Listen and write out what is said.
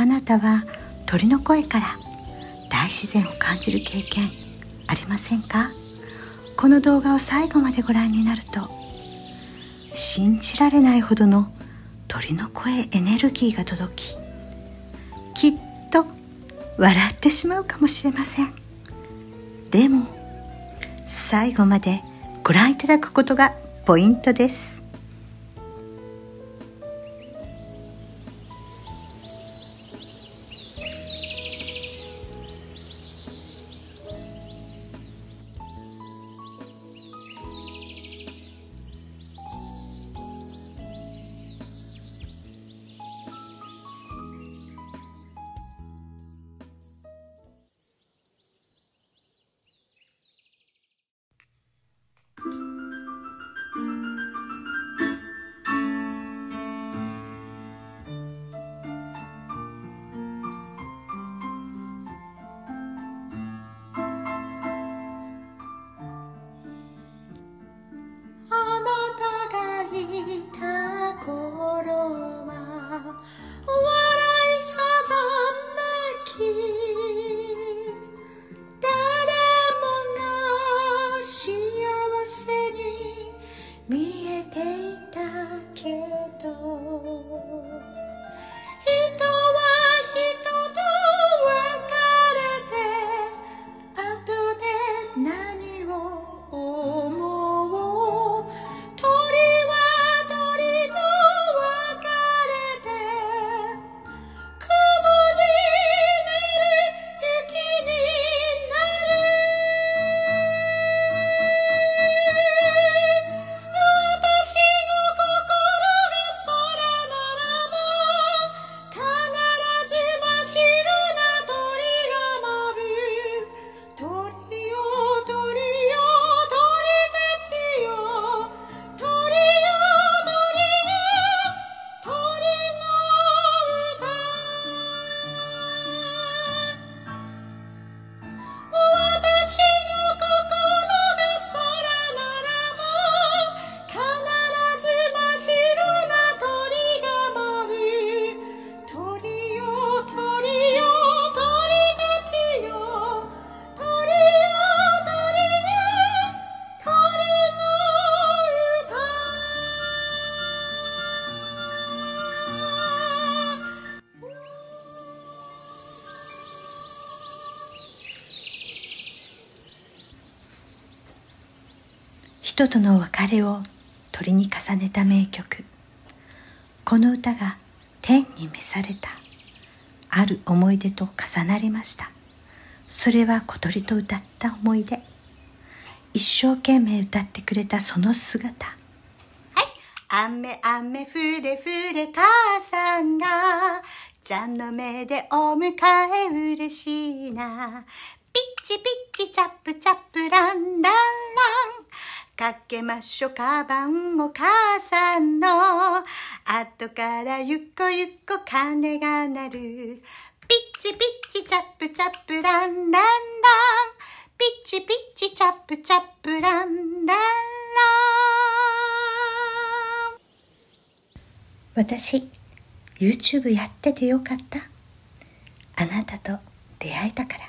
あなたは鳥の声から大自然を感じる経験ありませんか？この動画を最後までご覧になると、信じられないほどの鳥の声エネルギーが届き、きっと笑ってしまうかもしれません。でも最後までご覧いただくことがポイントです。人との別れを鳥に重ねた名曲。この歌が天に召されたある思い出と重なりました。それは小鳥と歌った思い出。一生懸命歌ってくれたその姿。はい。雨雨降れ降れ母さんがちゃんの目でお迎え嬉しいな。ピッチピッチチャップチャップランランラン。かけましょカバンを母さんの後からゆっこゆっこ鐘が鳴る。ピッチピッチチャップチャップランランラン。ピッチピッチチャップチャップランランラン。私 YouTube やっててよかった。あなたと出会えたから。